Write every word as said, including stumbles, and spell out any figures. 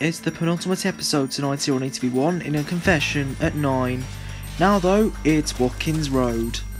it's the penultimate episode tonight here on E T V one in a confession at nine. Now though, it's Watkins Road.